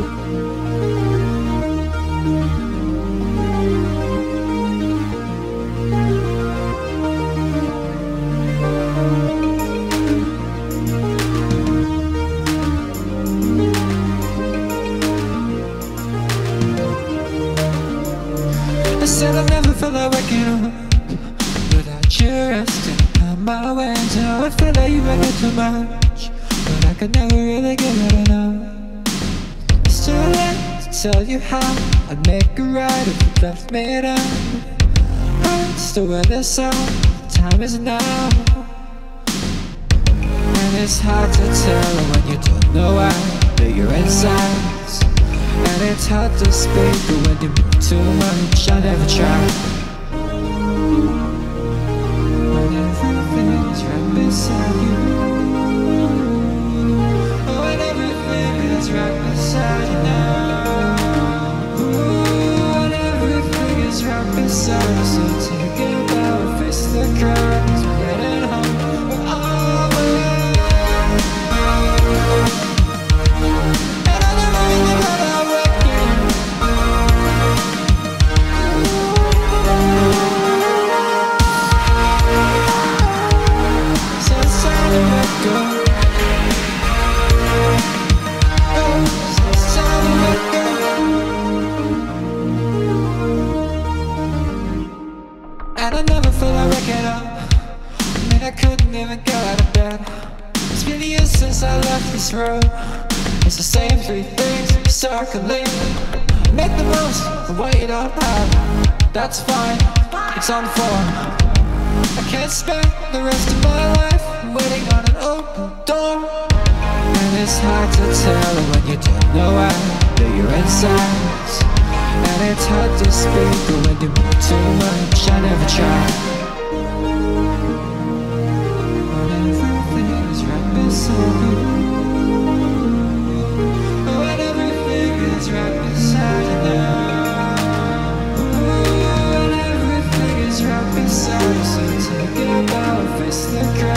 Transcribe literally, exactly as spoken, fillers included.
I said I never felt like waking up without you resting on my way. Now I feel like you make it too much, but I could never really get it enough. It's too late to tell you how I'd make it right if you left me down. I'm still in this out, time is now. And it's hard to tell when you don't know why that you're inside. And it's hard to speak, but when you move too much, I never try. When everything's right beside you, oh, when everything is right beside you now. Ooh, when everything is right beside you, so take it out, face the crowd, we're heading home, we're all the way. And I never really got out. And I never felt like waking up. I mean, I couldn't even get out of bed. It's been years since I left this room. It's the same three things circling. Make the most of what you don't have. That's fine, it's on form. I can't spend the rest of my life waiting on an open door. And it's hard to tell when you don't know why that you're inside. And it's hard to speak, but when you move too much, I never try. When everything is right beside you, oh, when everything is right beside you now. Ooh, when everything is right beside you, so take it out, face the crowd.